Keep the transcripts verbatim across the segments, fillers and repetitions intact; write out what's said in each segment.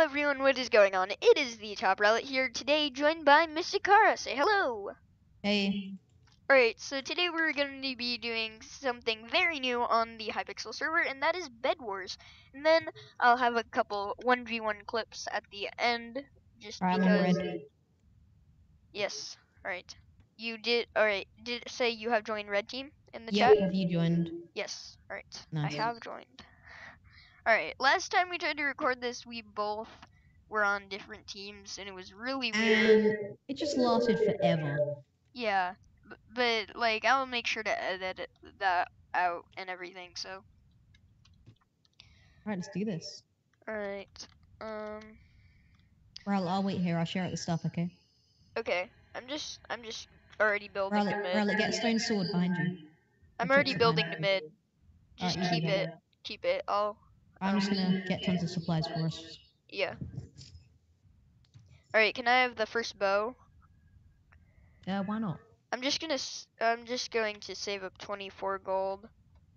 everyone, what is going on? It is the Top Relic here today, joined by MysticCara. Say hello! Hey. Alright, so today we're going to be doing something very new on the Hypixel server, and that is Bed Wars. And then I'll have a couple one v one clips at the end, just Alright, because... I'm red. Yes, alright. You did, alright, did it say you have joined Red Team in the Yep, chat? have you joined? Yes, alright. Nice. I have joined. Alright, last time we tried to record this, we both were on different teams, and it was really weird. And it just lasted forever. Yeah, but, but like, I'll make sure to edit it, that out and everything, so. Alright, let's do this. Alright, um. Well, I'll wait here, I'll share out the stuff, okay? Okay, I'm just, I'm just already building Rowlett, the mid. Rowlett, get a stone sword behind you. I'm Or already tricks building behind the you. mid. Just Alright, keep easy, it, go. keep it, I'll. I'm just gonna get tons of supplies for us. Yeah. Alright, can I have the first bow? Uh, why not? I'm just gonna, s I'm just going to save up twenty-four gold.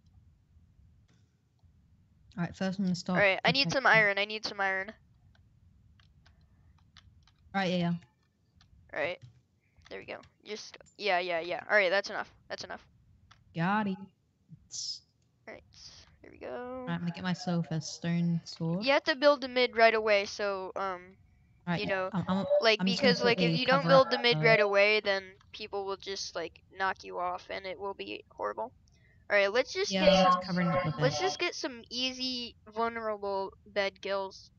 Alright, first I'm gonna start. Alright, I need some iron, I need some iron. Alright, yeah, yeah. Alright, there we go. Just, yeah, yeah, yeah. Alright, that's enough, that's enough. Got it. Alright, here we go. Alright, I'm gonna get myself a stone sword. You have to build the mid right away, so, um, Alright, you know, I'm, I'm, like, I'm just gonna because, like, if quickly you don't cover build up, the mid uh, right away, then people will just, like, knock you off, and it will be horrible. Alright, let's just Yeah, get I'm some, just covering up the bed. let's just get some easy, vulnerable bed kills.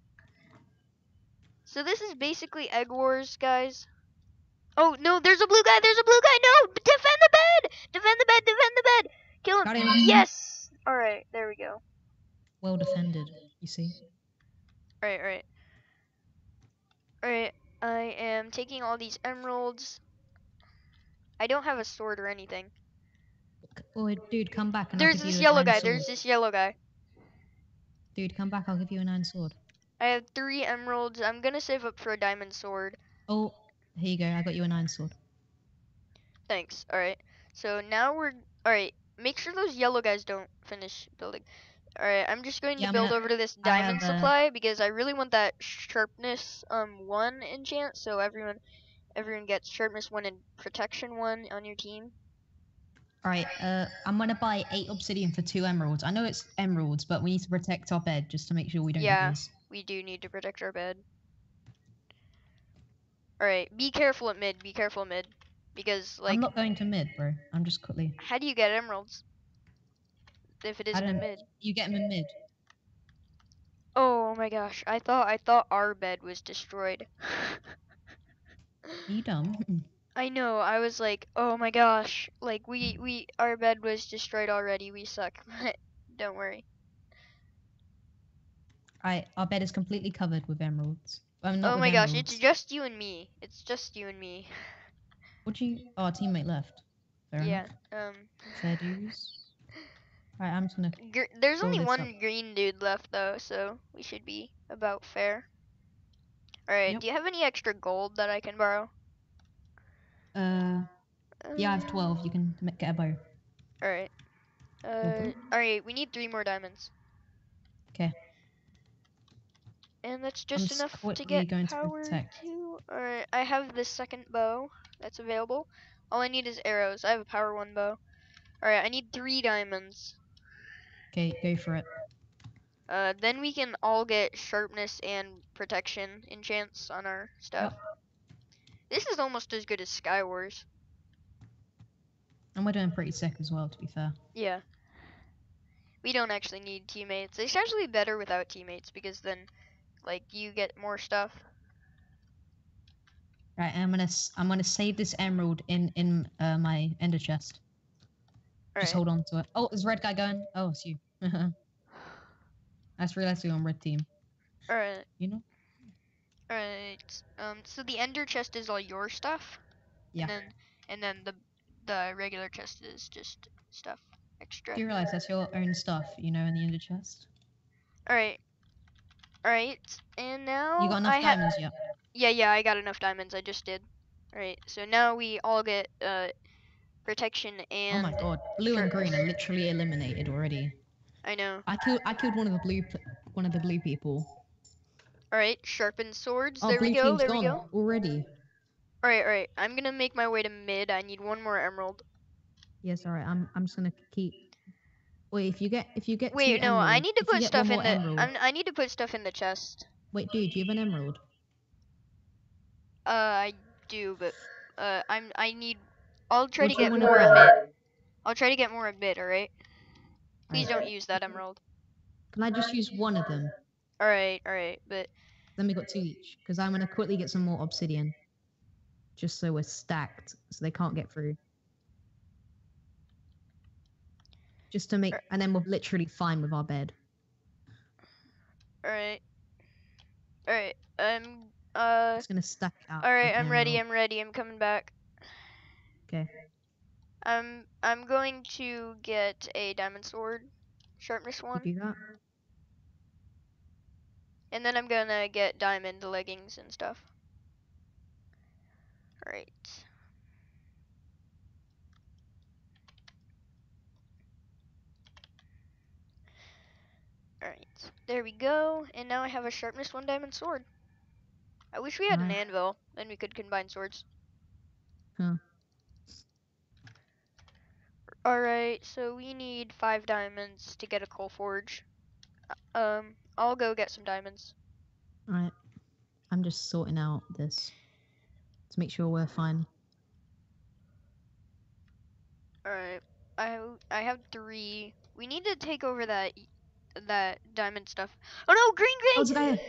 So this is basically Egg Wars, guys. Oh, no, there's a blue guy, there's a blue guy, no! Defend the bed! Defend the bed, defend the bed! Kill him! Got him. Yes! Alright, there we go. Well defended, you see. Alright, alright. Alright, I am taking all these emeralds. I don't have a sword or anything. Oh, dude, come back and There's I'll give this you a yellow nine guy, sword. there's this yellow guy. Dude, come back, I'll give you a nine sword. I have three emeralds. I'm gonna save up for a diamond sword. Oh, here you go, I got you a nine sword. Thanks. Alright. So now we're... Alright, make sure those yellow guys don't finish building. Alright, I'm just going Yeah, to I'm build gonna- over to this I diamond have, uh, supply because I really want that sharpness um one enchant, so everyone everyone gets sharpness one and protection one on your team. Alright, uh, I'm gonna buy eight obsidian for two emeralds. I know it's emeralds, but we need to protect our bed just to make sure we don't Yeah. get these. We do need to protect our bed. Alright, be careful at mid, be careful at mid. Because, like... I'm not going to mid, bro. I'm just quickly... How do you get emeralds? If it I isn't don't in know. mid. You get them in mid. Oh my gosh, I thought I thought our bed was destroyed. Are you dumb? I know, I was like, oh my gosh, like we we our bed was destroyed already, we suck. Don't worry. Alright, our bed is completely covered with emeralds. I'm not Oh with my gosh, emeralds. it's just you and me. It's just you and me. What you... Oh, our teammate left. Fair Yeah. enough. Um Fair dues. Alright, I'm just gonna... gr there's fill only this one up. green dude left though, so we should be about fair. Alright, Yep. do you have any extra gold that I can borrow? Uh... Yeah, I have Um, twelve. You can m- get a bow. Alright. Uh, bow? alright, we need three more diamonds. Okay. And that's I'm just just enough to quickly get going to power protect. to... Alright, I have the second bow that's available. All I need is arrows. I have a power one bow. Alright, I need three diamonds. Okay, go for it. Uh, then we can all get sharpness and protection enchants on our stuff. Yep. This is almost as good as Sky Wars. And we're doing pretty sick as well, to be fair. Yeah. We don't actually need teammates. It's actually better without teammates because then, like, you get more stuff. Right, I'm gonna s- I'm gonna save this emerald in in uh, my ender chest. Alright. Just hold on to it. Oh, there's a red guy going. Oh, it's you. I just realized you're on red team. Alright. You know? Alright. Um, so the ender chest is all your stuff? Yeah. And then, and then the the regular chest is just stuff extra. Do you realize that's your own stuff, you know, in the ender chest? Alright. Alright. And now You got enough I have... diamonds yet? Yeah, yeah, I got enough diamonds. I just did. Alright, so now we all get uh protection and... Oh my god, blue and sharpness. green are literally eliminated already. I know. I killed I killed one of the blue p- one of the blue people. All right, sharpened swords. Oh, There we blue go. team's There we gone go. already. All right, all right. I'm gonna make my way to mid. I need one more emerald. Yes, all right. I'm I'm just gonna keep. Wait, if you get if you get two Wait, no. I emeralds, need to if you put get one stuff in more the. emerald. I'm, I need to put stuff in the chest. Wait, dude, do you have an emerald? Uh, I do, but uh, I'm. I need. I'll try What to do you get want to more at buy? mid. I'll try to get more at mid. All right. Please Alright. don't use that emerald. Can I just use one of them? All right, all right. But Then we got two each. Because I'm gonna quickly get some more obsidian. Just so we're stacked, so they can't get through. Just to make, and then we're literally fine with our bed. all right, all right. I'm. Uh. Just gonna stack it out. All right. with I'm ready. emerald. I'm ready. I'm coming back. Okay. I'm. I'm going to get a diamond sword, sharpness You one, do that. and then I'm gonna get diamond leggings and stuff. All right. Alright, there we go, and now I have a sharpness one diamond sword. I wish we had an Nice. anvil, then we could combine swords. Huh. Alright, so we need five diamonds to get a coal forge. Um, I'll go get some diamonds. Alright. I'm just sorting out this. To make sure we're fine. Alright, I I have three. We need to take over that that diamond stuff. Oh no, green Oh, green! it's a guy.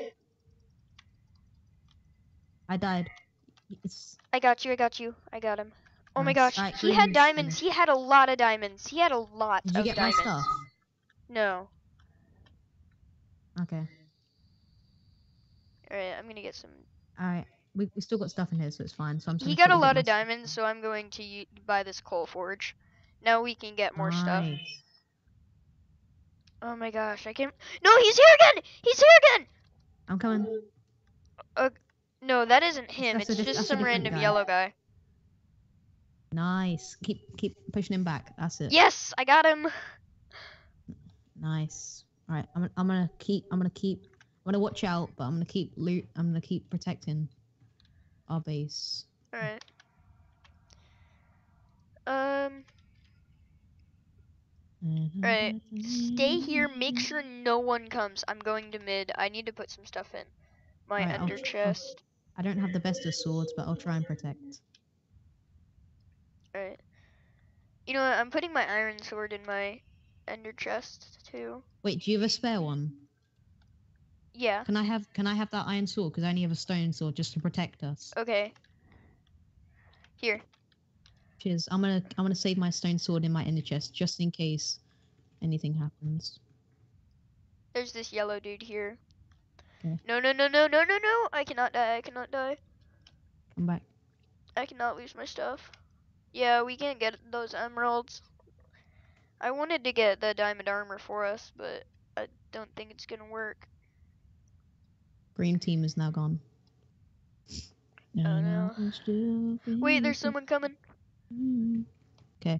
I died. It's I got you, I got you. I got him. Oh my nice. gosh, Alright, he green had reach diamonds. finished. He had a lot of diamonds. He had a lot Did you of get diamonds. my stuff? No. Okay. Alright, I'm gonna get some. Alright. We, we still got stuff in here, so it's fine. So I'm just He gonna got a quickly get lot my of diamonds, so I'm going to u- buy this coal forge. Now we can get more stuff. Nice. Oh my gosh, I can't. No, he's here again! He's here again! I'm coming. Uh, no, that isn't him. That's a It's diff- just that's a some different random guy. yellow guy. Nice. Keep keep pushing him back. That's it. Yes, I got him. Nice. All right. I'm I'm gonna keep. I'm gonna keep. I'm gonna watch out, but I'm gonna keep loot. I'm gonna keep protecting our base. All right. Um. All right. Stay here. Make sure no one comes. I'm going to mid. I need to put some stuff in my Alright, I'll ender tr- chest. I don't have the best of swords, but I'll try and protect. All right. You know what? I'm putting my iron sword in my ender chest too. Wait, do you have a spare one? Yeah. Can I have Can I have that iron sword? Because I only have a stone sword just to protect us. Okay. Here. Cheers. I'm gonna I'm gonna save my stone sword in my inner chest just in case anything happens. There's this yellow dude here. Okay. No, no, no, no, no, no, no. I cannot die. I cannot die. Come back. I cannot lose my stuff. Yeah, we can't get those emeralds. I wanted to get the diamond armor for us, but I don't think it's gonna work. Green team is now gone. Oh no. Wait, there's someone coming. Okay.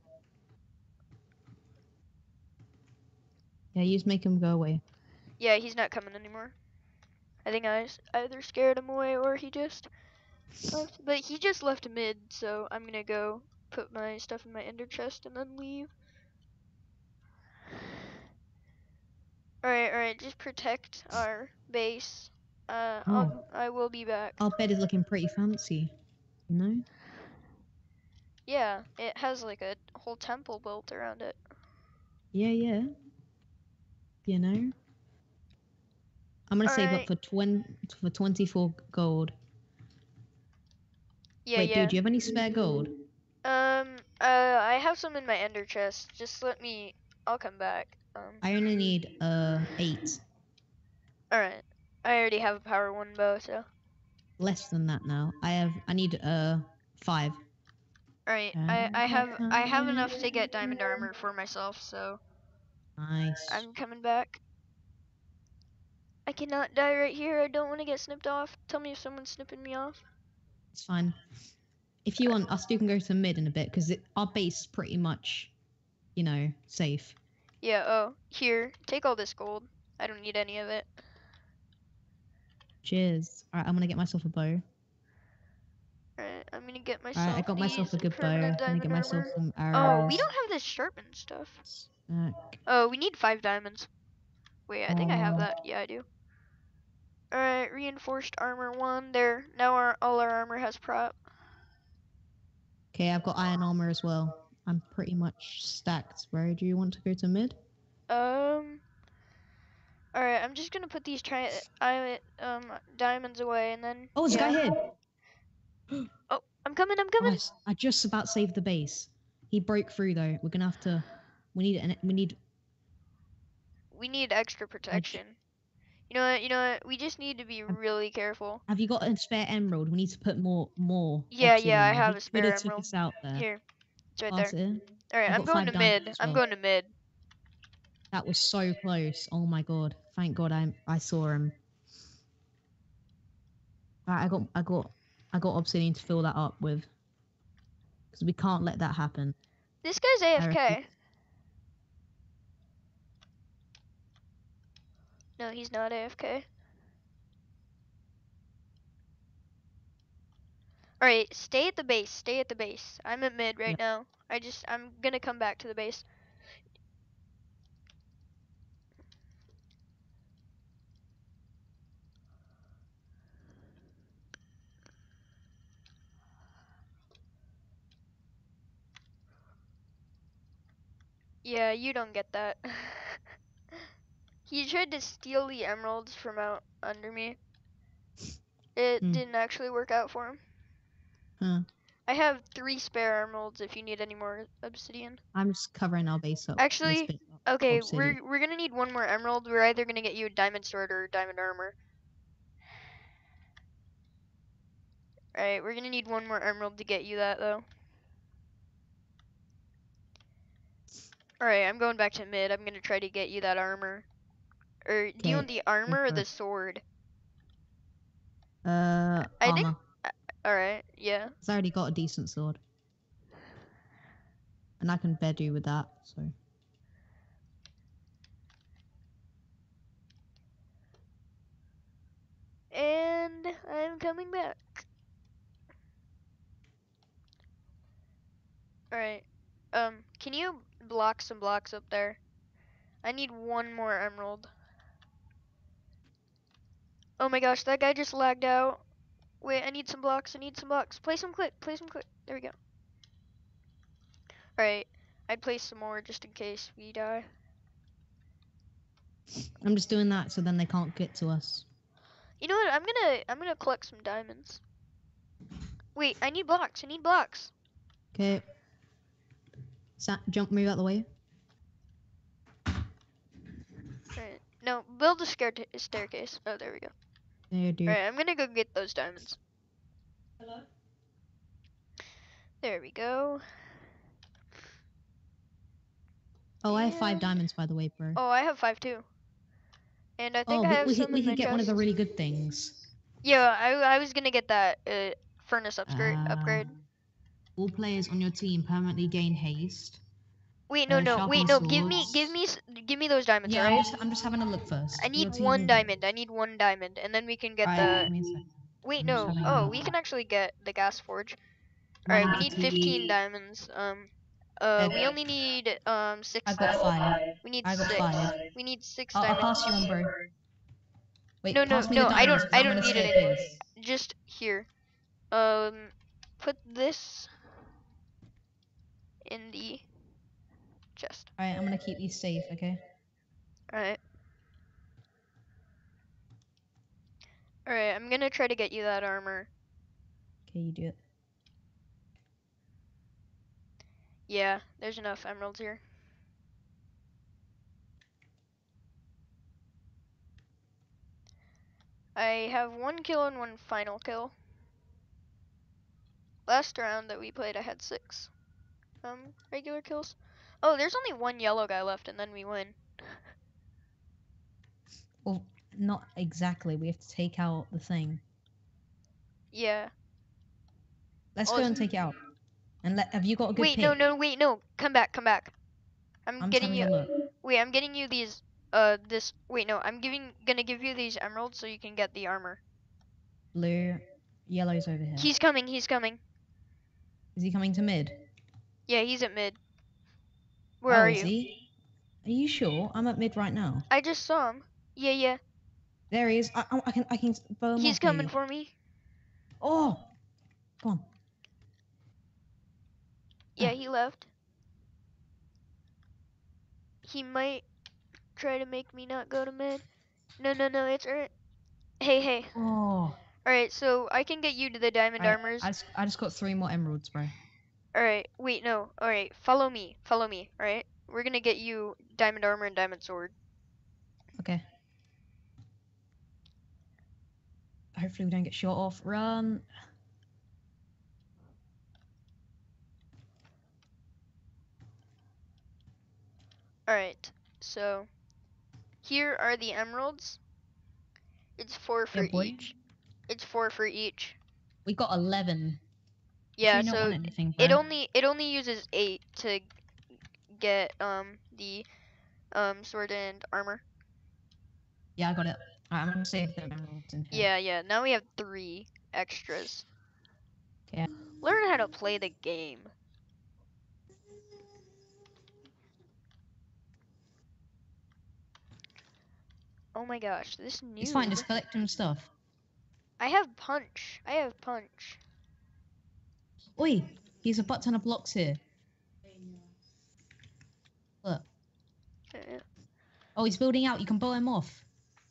Yeah, you just make him go away. Yeah, he's not coming anymore. I think I s- either scared him away or he just left. But he just left mid, so I'm gonna go put my stuff in my ender chest and then leave. Alright, alright, just protect our base. Uh, I'll, I will be back. Our bed is looking pretty fancy, you know? Yeah, it has like a whole temple built around it. Yeah, yeah. You know? I'm gonna All save right. up for twenty for twenty-four gold. Yeah, Wait, yeah. dude, do you have any spare gold? Um, uh, I have some in my ender chest. Just let me. I'll come back. Um. I only need uh eight. All right. I already have a power one bow, so. Less than that now. I have. I need uh five. All right. I I have I have enough to get diamond armor for myself, so. Nice. I'm coming back. I cannot die right here. I don't want to get snipped off. Tell me if someone's snipping me off. It's fine. If you want, us two can go to mid in a bit because our base is pretty much, you know, safe. Yeah. Oh, here. Take all this gold. I don't need any of it. Cheers. All right, I'm gonna get myself a bow. Alright, I'm gonna get All myself right, I got myself these a good bow. I'm permanent gonna diamond get myself armor. some Oh, we arrows. don't have this sharpened stuff. Uh, Oh, we need five diamonds. Wait, I think I have oh, that. Yeah, I do. Alright, reinforced armor one. There. Now our all our armor has prop. okay, I've got iron armor as well. I'm pretty much stacked. Where do you want to go to mid? Um. Alright, I'm just gonna put these tri I um diamonds away and then. Oh, there's yeah. a guy here. Oh, I'm coming. I'm Oh, coming. I, I just about saved the base. He broke through though. We're gonna have to. We need an. We need. We need extra protection. You know what? You know what? We just need to be Have, really careful. have you got a spare emerald? We need to put more more Yeah, yeah, obsidian I there. have He a could spare have took emerald. us out there. Here, it's right Pass there. it in. Alright, I've I'm got going five to diamonds mid. as I'm well. going to mid. That was so close. Oh my god! Thank God I I saw him. Right, I got I got I got obsidian to fill that up with. Because we can't let that happen. This guy's A F I K. reckon. No, he's not A F K. Alright, stay at the base. Stay at the base. I'm at mid right Yep. now. I just, I'm gonna come back to the base. Yeah, you don't get that. He tried to steal the emeralds from out under me. It Hmm. didn't actually work out for him. Huh. I have three spare emeralds if you need any more obsidian. I'm just covering our base up. Actually, Bit up okay, obsidian. we're we're gonna need one more emerald. We're either gonna get you a diamond sword or diamond armor. Alright, we're gonna need one more emerald to get you that though. Alright, I'm going back to mid. I'm gonna try to get you that armor. Or do you want the armor or the sword? Uh, I armor. think. Alright, yeah. Cause I already got a decent sword, and I can bed you with that. So. And I'm coming back. Alright. Um, can you block some blocks up there? I need one more emerald. Oh my gosh, that guy just lagged out. Wait, I need some blocks. I need some blocks. Place them quick. Place them quick. There we go. Alright. I'd place some more just in case we die. I'm just doing that so then they can't get to us. You know what? I'm gonna I'm gonna collect some diamonds. Wait, I need blocks. I need blocks. Okay. Sa jump, move out the way. Right. No, build a stair staircase. Oh, there we go. There, dude. Alright, I'm gonna go get those diamonds. Hello. There we go. Oh, I have five And- diamonds, by the way, bro. Oh, I have five too. And I think oh, I we, have we, some we in my could get one of the chest. really good things. Yeah, I I was gonna get that uh, furnace upgrade. Uh, upgrade. All players on your team permanently gain haste. Wait, no, uh, no, wait, sharpen no. Give me, swords. give me, s- give me those diamonds. Yeah, I'm alright? just I'm just having a look first. I Your need team one is- diamond. I need one diamond, and then we can get Alright, the. give me a sec. Wait, I'm just no. having a Oh, look. we can actually get the gas forge. One Alright, we out need of fifteen two. diamonds. Um, uh, we Okay. only need um six. I got diamonds. five. We need I got six. five. We need six I'll, I'll diamonds. pass you on, bro. Wait, No, no, pass me no. the I diamonds. don't. 'Cause I I'm don't gonna need stay it. at base. Just here. Um, put this in the chest. Alright, I'm gonna keep these safe, okay? Alright. Alright, I'm gonna try to get you that armor. Okay, you do it. Yeah, there's enough emeralds here. I have one kill and one final kill. Last round that we played, I had six um regular kills. Oh, there's only one yellow guy left, and then we win. Well, not exactly. We have to take out the thing. Yeah. Let's Oh, go it's- and take it out. And let. Have you got a good Wait, pick? no, no, wait, no. Come back, come back. I'm, I'm just getting having you. a look. Wait, I'm getting you these. Uh, this. Wait, no. I'm giving. Gonna give you these emeralds so you can get the armor. Blue. Yellow's over here. He's coming, he's coming. Is he coming to mid? Yeah, he's at mid. Where oh, are is you? he? Are you sure? I'm at mid right now. I just saw him. Yeah, yeah. There he is. I, I, I can I can bow him He's off coming maybe. for me. Oh! Come on. Yeah, Ah. he left. He might try to make me not go to mid. No, no, no, it's er. Hey, hey. Oh. Alright, so I can get you to the diamond Alright, armors. I just, I just got three more emeralds, bro. Alright, wait, no. Alright, follow me. Follow me, alright? We're gonna get you diamond armor and diamond sword. Okay. Hopefully we don't get shot off. Run. Alright, so here are the emeralds. It's four for Yeah, boy. each. It's four for each. We got eleven. Yeah, Do you not so want anything, bro? it only it only uses eight to get um the um sword and armor. Yeah, I got it. Alright, I'm gonna save the emeralds in here. Yeah, yeah. Now we have three extras. Okay. Learn how to play the game. Oh my gosh, this noob. It's fine, just collect him stuff. I have punch. I have punch. Oi! He's a butt ton of blocks here. Look. Uh, Oh, he's building out. You can bow him off.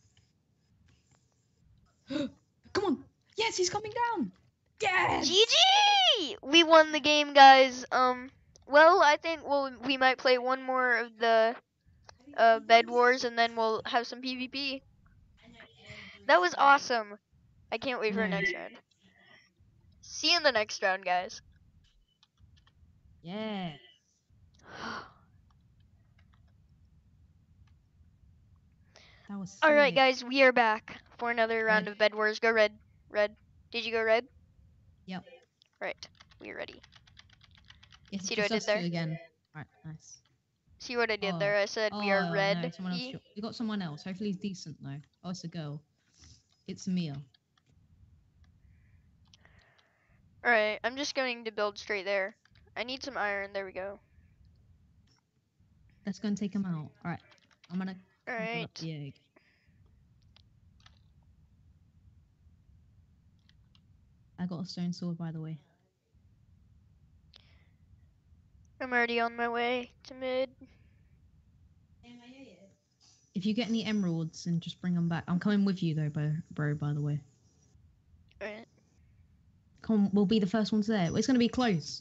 Come on! Yes, he's coming down! Yes! G G! We won the game, guys. Um, well, I think we'll we might play one more of the uh bed wars, and then we'll have some PvP. That was awesome. I can't wait for the No. next round. See you in the next round, guys. Yeah. That was sick. Alright, guys, we are back for another round Red. of bed wars. Go red. Red. Did you go red? Yep. Right. We're ready. It's See what I just did us there? two again. Alright, nice. See what I did Oh. there? I said Oh, we are no, red. someone else. He- shot- We got someone else. Hopefully he's decent though. Oh, it's a girl. It's Mia. Alright, I'm just going to build straight there. I need some iron. There we go. Let's go and take him out. Alright. I'm gonna build up Alright. the egg. I got a stone sword, by the way. I'm already on my way to mid. If you get any emeralds, then just bring them back. I'm coming with you though, bro. Bro, by the way. Alright. Come on, we'll be the first ones there. It's gonna be close.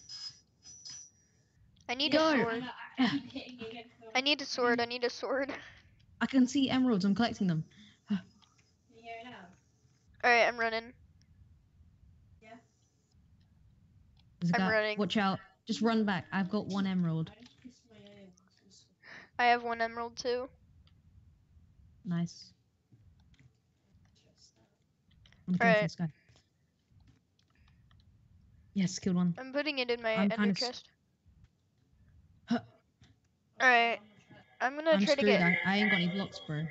I need Go. a sword. I need a sword. I need a sword. I can see emeralds. I'm collecting them. Alright, I'm running. There's a I'm guy. running. Watch out. Just run back. I've got one emerald. I have one emerald too. Nice. I'm going for Alright. this guy. Yes, killed one. I'm putting it in my I'm ender kind of chest. Huh. Alright. I'm gonna I'm try to screwed. get. I, I ain't got any blocks, bro.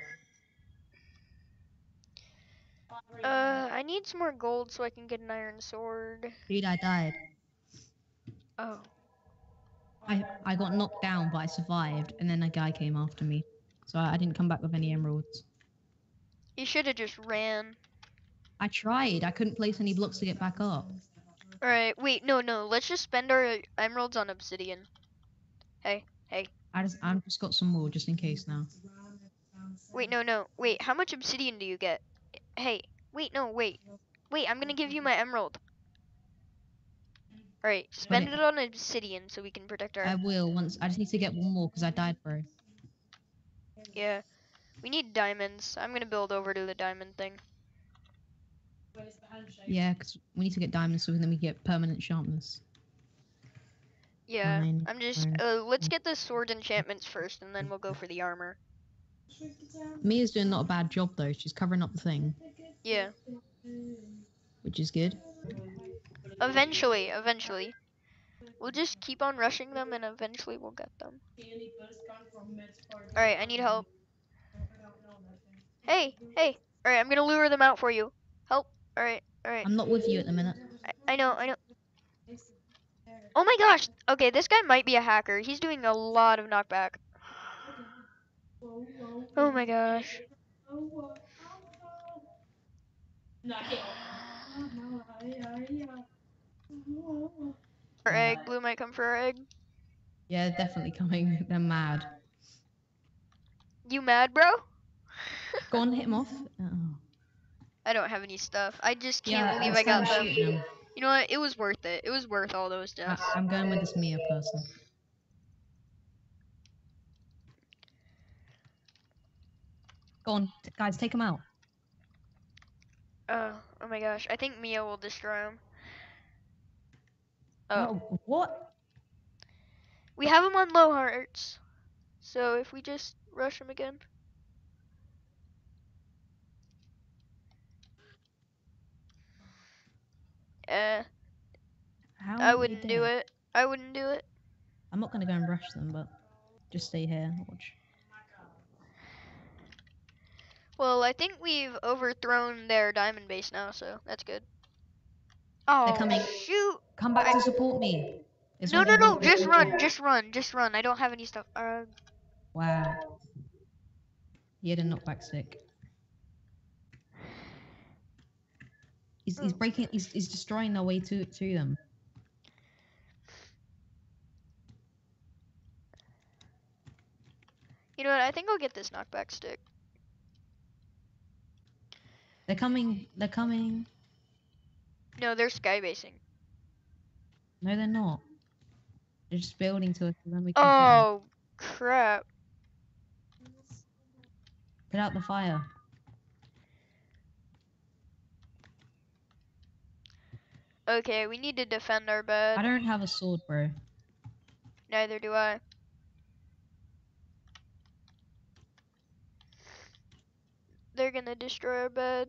Uh, I need some more gold so I can get an iron sword. Dude, I died. Oh. I, I got knocked down, but I survived, and then a guy came after me. So I, I didn't come back with any emeralds. You should have just ran. I tried. I couldn't place any blocks to get back up. Alright, wait, no, no. Let's just spend our emeralds on obsidian. Hey, hey. I just I've just got some more just in case now. Wait, no, no. Wait, how much obsidian do you get? Hey, wait, no, wait. Wait, I'm gonna give you my emerald. Alright, spend it. it on obsidian so we can protect our... I will once. I just need to get one more because I died, bro. Yeah. We need diamonds. I'm gonna build over to the diamond thing. Yeah, because we need to get diamonds so then we get permanent sharpness. Yeah, Fine, I'm just... fine. Uh, let's get the sword enchantments first, and then we'll go for the armor. Mia's doing not a bad job though. She's covering up the thing, Yeah. which is good. Eventually, eventually. We'll just keep on rushing them, and eventually we'll get them. Alright, I need help. Hey, hey. Alright, I'm gonna lure them out for you. Help. Alright, alright. I'm not with you at the minute. I, I know, I know. Oh my gosh! Okay, this guy might be a hacker. He's doing a lot of knockback. Oh my gosh. Our egg. Blue might come for our egg. Yeah, definitely coming. They're mad. You mad, bro? Go on, hit him off. Oh. I don't have any stuff. I just can't Yeah, believe I instead got of them. shooting him, You know what? It was worth it. It was worth all those I, deaths. I'm going with this Mia person. Go on, t- guys, take him out. Oh, oh my gosh. I think Mia will destroy him. Oh. Oh, what? We have him on low hearts. So if we just rush him again. Eh, How I are they wouldn't do dead? it. I wouldn't do it. I'm not gonna go and rush them, but just stay here. Watch. Well, I think we've overthrown their diamond base now, so that's good. They're Oh, coming. shoot. Come back I, to support me. It's no, not no, gonna no. be Just run. difficult. Just run. Just run. I don't have any stuff. Uh, Wow. He had a knockback stick. He's, he's oh. breaking. He's, he's destroying their way to to them. You know what? I think I'll get this knockback stick. They're coming. They're coming. No, they're skybasing. No, they're not. They're just building to us, and then we can hit them. Oh, crap. Put out the fire. Okay, we need to defend our I bed. don't have a sword, bro. Neither do I. They're gonna destroy our bed.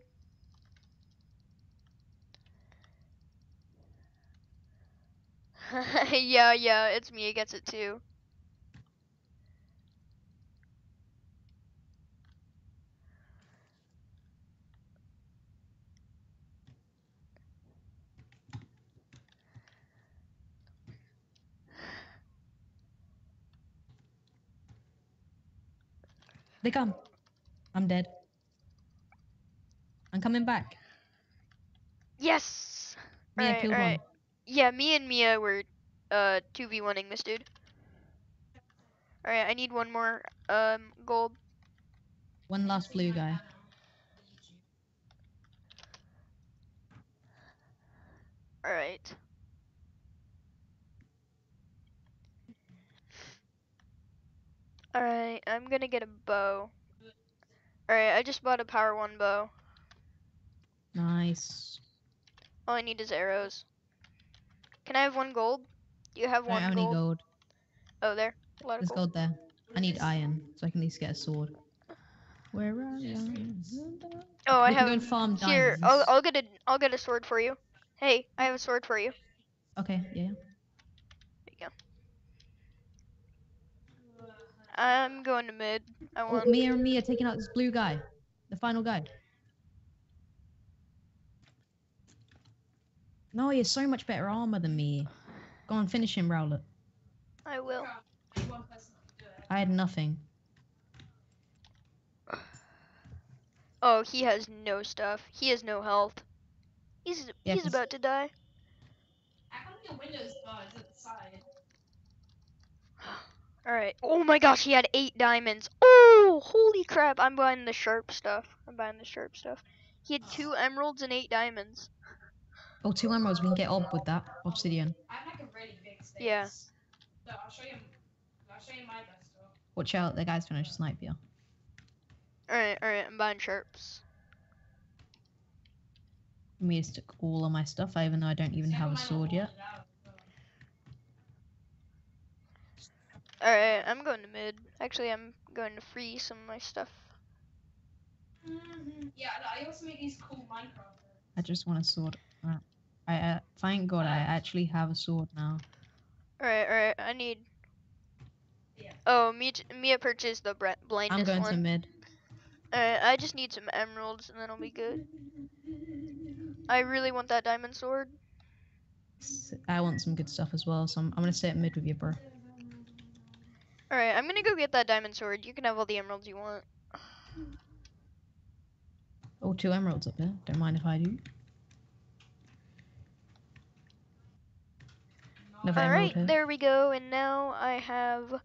yeah, yeah, it's me. It gets it too. They come. I'm dead. I'm coming back. Yes. Mia Alright, killed alright. one. Yeah, me and Mia were uh two v one-ing this dude. Alright, I need one more um gold. One last blue guy. Alright. Alright, I'm gonna get a bow. Alright, I just bought a power one bow. Nice. All I need is arrows. Can I have one gold? You have I don't one have any gold? gold. Oh, there. A lot of There's gold. gold there. I need iron, so I can at least get a sword. Where are you? Oh, I We can go have and farm here. diamonds. I'll I'll get a I'll get a sword for you. Hey, I have a sword for you. Okay, yeah. There you go. I'm going to mid. I Oh, want. Mia and me are taking out this blue guy. The final guy. No, he has so much better armor than me. Go on, finish him, Rowlet. I will. I had nothing. Oh, he has no stuff. He has no health. He's Yeah, he's 'cause- about to die. All right. Oh my gosh, he had eight diamonds. Oh, holy crap! I'm buying the sharp stuff. I'm buying the sharp stuff. He had two emeralds and eight diamonds. Oh, two emeralds. We can get ob with that. Obsidian. Yeah. Watch out, the guy's trying to snipe you. All right, all right. I'm buying sharps. Me just took all of my stuff, even though I don't even have a sword yet. All right, I'm going to mid. Actually, I'm going to free some of my stuff. Yeah, I also make these cool Minecraft. I just want a sword. Right. I uh, thank God I actually have a sword now. All right, all right. I need. Oh, Mia, Mia purchased the blindness I'm going one. to mid. Alright, I just need some emeralds and then I'll be good. I really want that diamond sword. S- I want some good stuff as well, so I'm, I'm gonna stay at mid with you, bro. Alright, I'm gonna go get that diamond sword. You can have all the emeralds you want. Oh, two emeralds up there. Don't mind if I do. Another emerald Alright, here. there we go. And now I have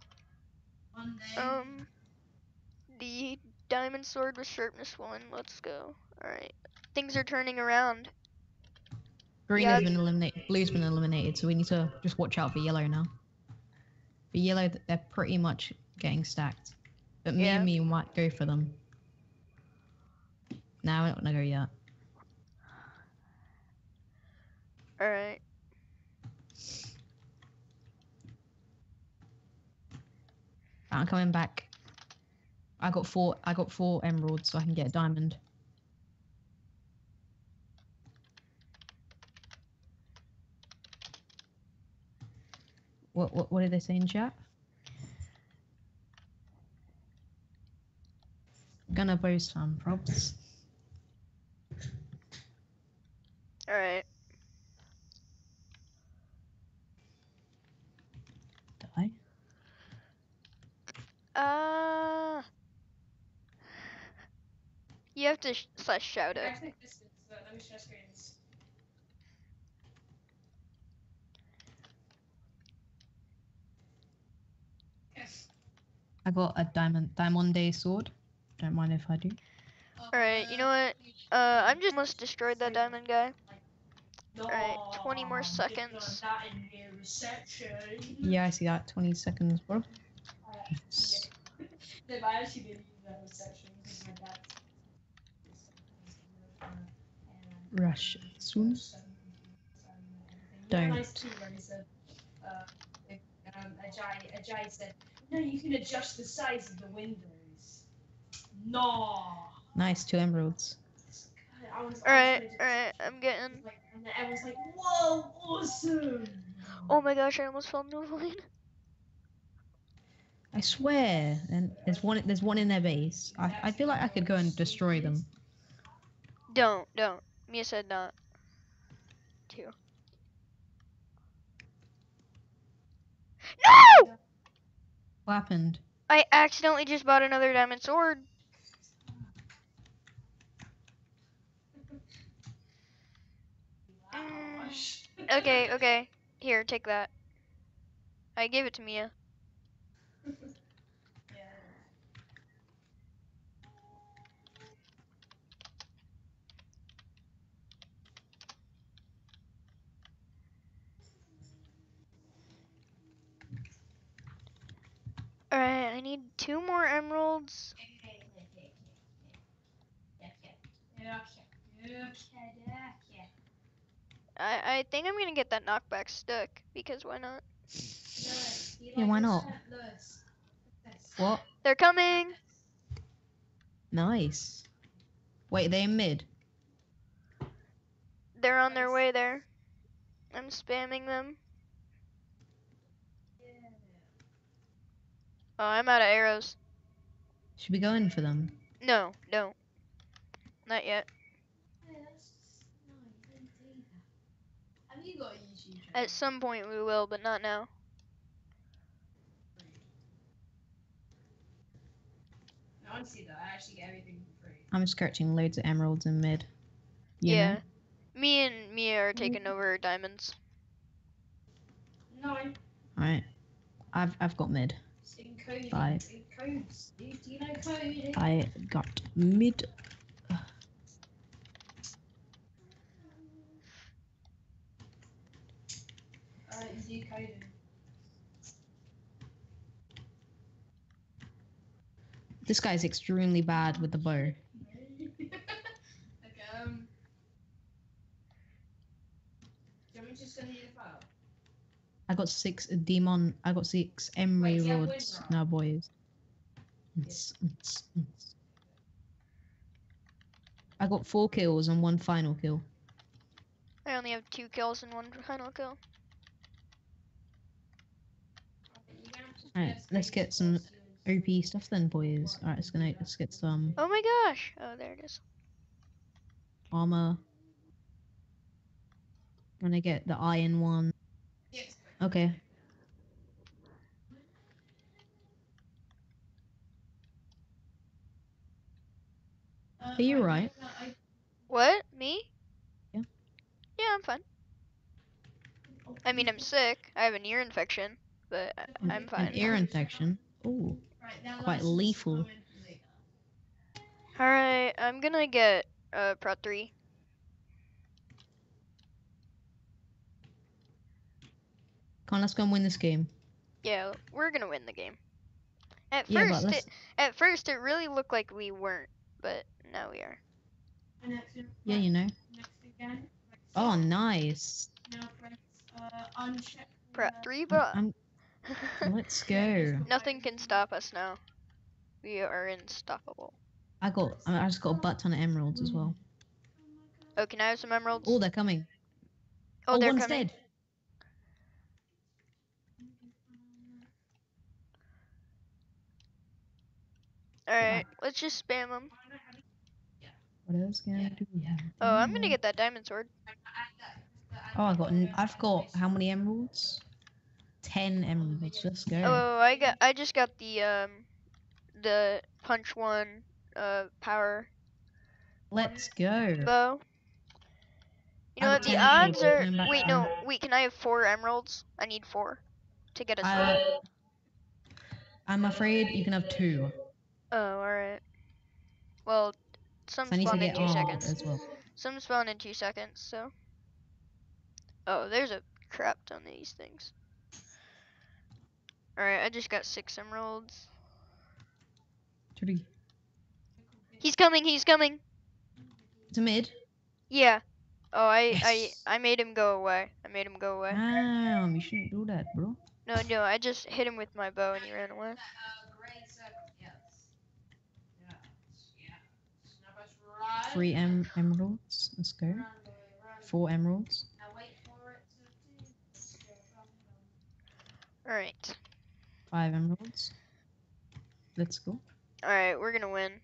um the diamond sword with sharpness one. Let's go. Alright. Things are turning around. Green Yeah. has been eliminated. Blue's been eliminated, so we need to just watch out for yellow now. For yellow, they're pretty much getting stacked. But me Yeah. and me might go for them. Nah, we're not gonna go yet. Alright. I'm coming back. I got four. I got four emeralds, so I can get a diamond. What what what did they say in chat? Gonna boast some props. Alright. Die. Uh You have to sh slash shout it. Guys, take distance. Let let me share screens. I got a diamond diamond day sword. Don't mind if I do. Alright, you know what? Uh, I'm just almost destroyed that diamond guy. Alright, twenty more seconds. That in here, reception. Yeah, I see that. Twenty seconds, bro. No, but I actually did use that reception because my dad. Rush soon. Don't. Nice too, where he said, uh, if, um, Ajay, Ajay said, no, you can adjust the size of the windows. No. Nice, two emeralds. I was, Alright, alright, I'm getting. like, and then everyone's like, whoa, awesome. Oh my gosh, I almost fell into a void. I swear. And there's one. There's one in their base. I I feel like I could go and destroy them. Don't, don't. Mia said not. Two. No! What happened? I accidentally just bought another diamond sword. Mm, okay, okay. Here, take that. I gave it to Mia. Alright, I need two more emeralds. I, I think I'm gonna get that knockback stick, because why not? Yeah, why not? What? They're coming! Nice. Wait, they in mid. They're on their way there. I'm spamming them. Oh, I'm out of arrows. Should we go in for them? No, don't. Not yet. Have you got a YouTube channel? At some point we will, but not now. No, I see that. I actually get everything for free. I'm searching loads of emeralds in mid. You Yeah. know? Me and Mia are taking over diamonds. No, Alright. I've I've got mid. it's in coding. Bye. It's in codes. Do you know coding? I got mid. Alright, you do coding. This guy's extremely bad with the bow. Okay, um. Do you want me to just send you the file? I got six demon. I got six emeralds. Wait, yeah, win, Now, boys. It's- it's- it's- I got four kills and one final kill. I only have two kills and one final kill. Alright, let's get some O P stuff then, boys. Alright, let's gonna let's get some Oh my gosh! Oh, there it is. armor. When I get the iron one. Okay. Are you right? What? Me? Yeah. Yeah, I'm fine. I mean, I'm sick. I have an ear infection, but I- I'm An fine. ear infection. Ooh, quite lethal. Alright, I'm gonna get uh, Prot three. Come on, let's go and win this game. Yeah, we're gonna win the game. At Yeah, but first, let's. it, at first it really looked like we weren't, but now we are. Yeah, you know. Oh, nice. Prot three, I'm, but I'm, let's go. nothing can stop us now. We are unstoppable. I got. I just got a butt ton of emeralds as well. Oh, can I have some emeralds? Oh, they're coming. Oh, Oh, they're one's coming. dead. Alright, let's just spam them. What else can I do? Oh, I'm gonna get that diamond sword. Oh, I got. n- I've got how many emeralds? Ten emeralds. Let's go. Oh, I got. I just got the um, the punch one, uh, power Let's go. bow. You I know got what? The ten emeralds. odds are. Coming back Wait, down. no. Wait, can I have four emeralds? I need four to get a sword. Uh, I'm afraid you can have two. Oh, alright. Well, some So I need to spawn in get two armored seconds. as well. Some spawn in two seconds, so. Oh, there's a crap ton of these things. Alright, I just got six emeralds. Three. He's coming, he's coming! To mid. Yeah. Oh, I, I, Yes. I made him go away. I made him go away. Damn, you shouldn't do that, bro. No, no, I just hit him with my bow and he ran away. Three em emeralds. Let's go. Four emeralds. Alright. Five emeralds. Let's go. Alright, we're gonna win.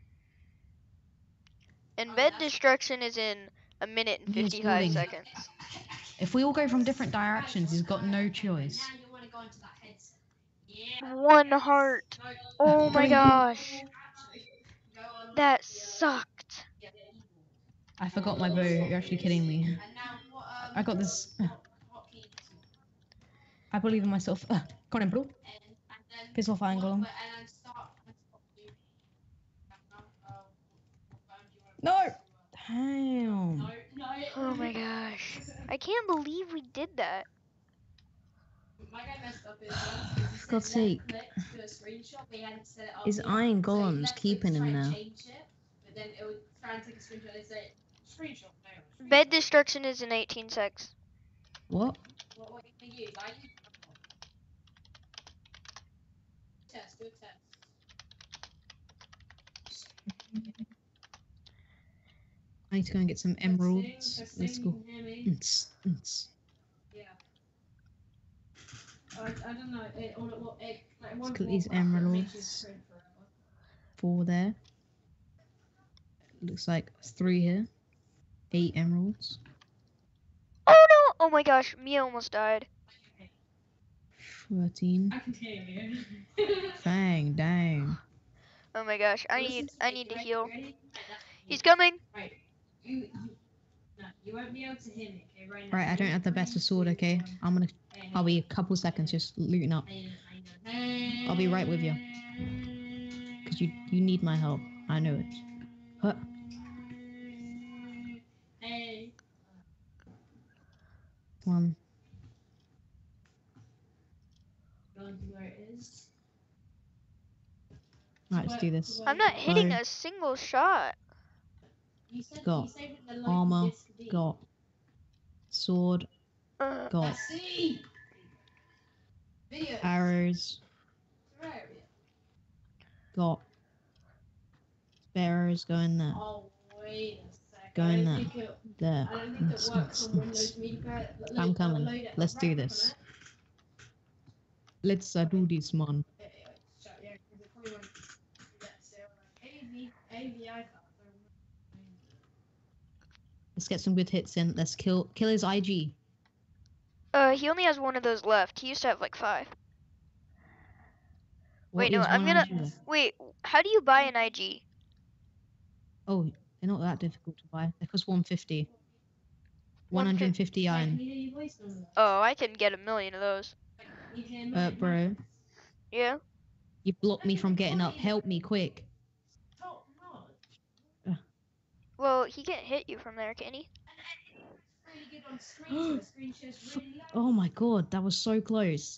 And bed destruction is in a minute and He's fifty-five moving. seconds. If we all go from different directions, he's got no choice. One heart. Oh my gosh. That sucked. I forgot my bow. You're actually kidding me. I got this. I believe in myself. Uh, come on, bro. Piss off, angle. No! Damn. Oh my gosh. I can't believe we did that. For God's sake. His iron golem's keeping him there. Bed destruction is in eighteen seconds. What? I need to go and get some emeralds. Let's go. Nts, nts. Let's get these emeralds. Four there. Looks like three here. Eight emeralds. Oh no! Oh my gosh, Mia almost died. Thirteen. Dang, dang. Oh my gosh, I need I need to heal. He's coming. Right, I don't have the best of sword, okay? I'm gonna I'll be a couple seconds just looting up. I'll be right with you. Cause you you need my help. I know it. Huh. One. Right, let's do this. I'm not hitting Bow. a single shot. Got armor. Got sword. Uh, Got arrows. Got arrows going there. Going there. There. Nts, nts, nts. I'm coming. Let's do this. Let's uh, do this, man. Let's get some good hits in. Let's kill kill his I G. Uh, he only has one of those left. He used to have like five. What Wait, no, is I'm one gonna. I G left? Wait, how do you buy an I G? Oh, they're not that difficult to buy. They cost one fifty. one fifty. one hundred fifty iron. Oh, I can get a million of those. Uh, bro, Yeah? you blocked me from getting up. Help me, quick. Ugh. Well, he can't hit you from there, can he? Really good on screen. So screen shares really loud. Oh my god, that was so close.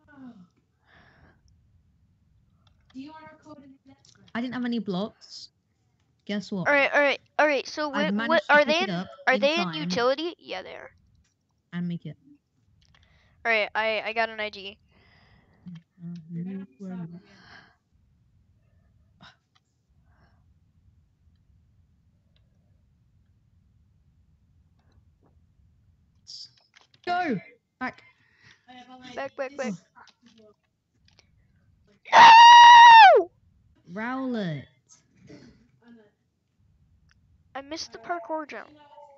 Do you want to record in the next one? I didn't have any blocks. Guess what? All right, all right, all right. So I've what? What managed to are pick they it in? up Are in they in time utility? Yeah, they are. and make it. All right, I I got an I G. Go back. Back, back, back. Oh. No! Rowlet. I missed the parkour jump.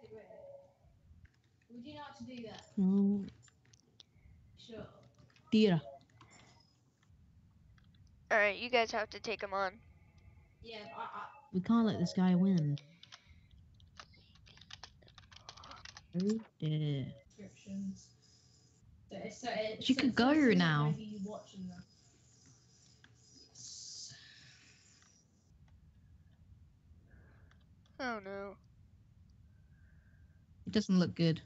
Would you know how to do that? Oh Sure. dear. All right, you guys have to take him on. Yeah, I, I, We can't let this guy win. Oh dear. descriptions. So it's, so it, She so could it's go also not now. whether you watching them. Oh no. It doesn't look good.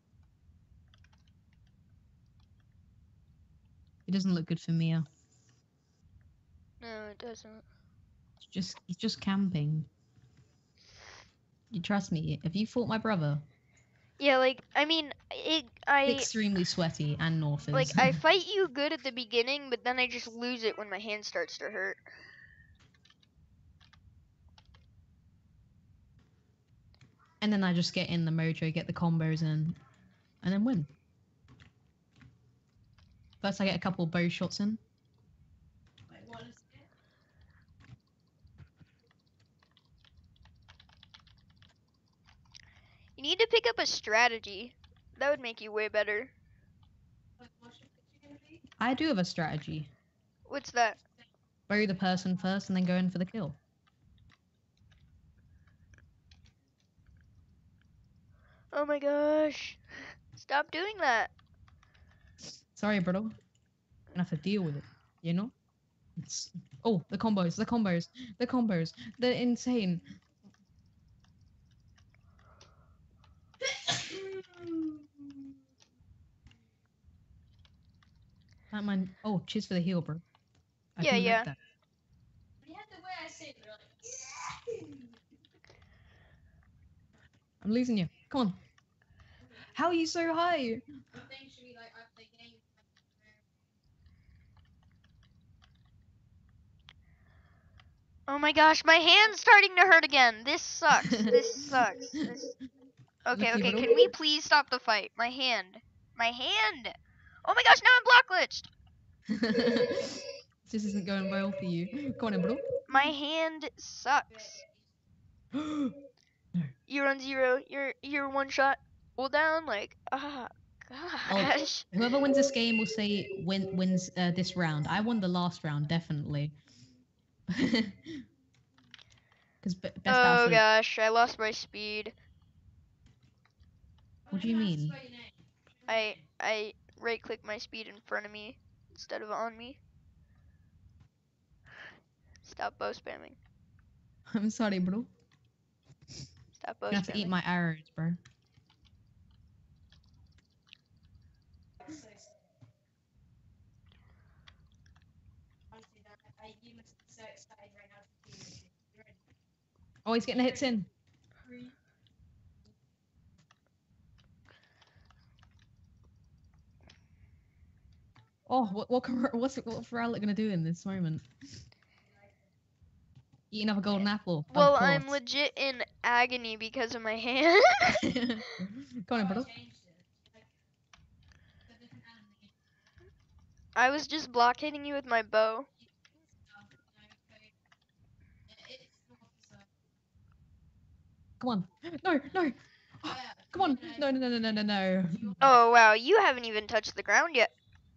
It doesn't look good for Mia. No, it doesn't. It's just he's just camping. You trust me? Have you fought my brother? Yeah, like I mean, it. I Extremely sweaty and North like is. I fight you good at the beginning, but then I just lose it when my hand starts to hurt. And then I just get in the mojo, get the combos in, and then win. First, I get a couple of bow shots in. Like, what is it? You need to pick up a strategy. That would make you way better. Like, what's your picture gonna be? I do have a strategy. What's that? Bury the person first and then go in for the kill. Oh my gosh. Stop doing that. Sorry, bro. Gonna have to deal with it, you know? It's... Oh, the combos, the combos, the combos. They're insane. That man. Oh, cheers for the heal, bro. I Yeah, do yeah. like that. You have the way I say it, they're like, yeah. I'm losing you. Come on. How are you so high? The thing should be like, I play games. Oh my gosh, my hand's starting to hurt again. This sucks. This sucks. This... Okay, Lucky okay, bro. can we please stop the fight? My hand. My hand! Oh my gosh, now I'm block glitched! This isn't going well for you. Come on in, bro. My hand sucks. No. You're on zero. You're you're one shot. Hold down, like, ah, gosh. Whoever wins this game will say win wins uh, this round. I won the last round, definitely. Because best out Oh of three. gosh, I lost my speed. What do you mean? I I right click my speed in front of me instead of on me. Stop bow spamming. I'm sorry, bro. Stop bow You have to eat spamming. my arrows, bro. Oh, he's getting the hits in. Oh, what what can, what's what's Rowlet gonna do in this moment? Eat another golden apple. Well, of I'm course. legit in agony because of my hand. Come on, bro. I was just block hitting you with my bow. Come on. No, no. Oh, Come on. No, no, no, no, no, no, no. Oh wow, you haven't even touched the ground yet.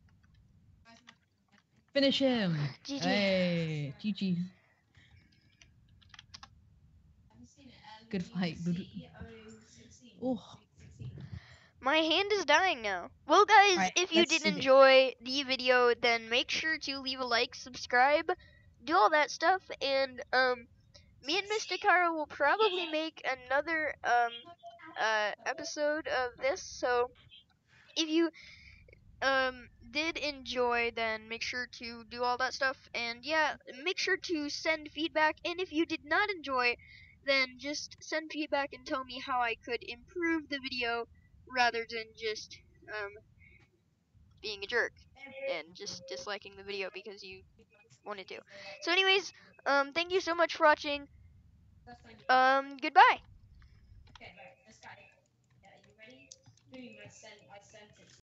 Finish him. G G. Hey, G G. Good fight. Good. Oh. My hand is dying now. Well, guys, Right, if you let's did see the- enjoy the video, then make sure to leave a like, subscribe, do all that stuff, and um, me and MysticCara will probably make another um uh episode of this. So if you um did enjoy, then make sure to do all that stuff, and yeah, make sure to send feedback. And if you did not enjoy, then just send feedback and tell me how I could improve the video rather than just um being a jerk and just disliking the video because you wanted to. So anyways, um thank you so much for watching. Um goodbye. Okay, right, let's go. Yeah, you ready? Boom, I sent, I sent it.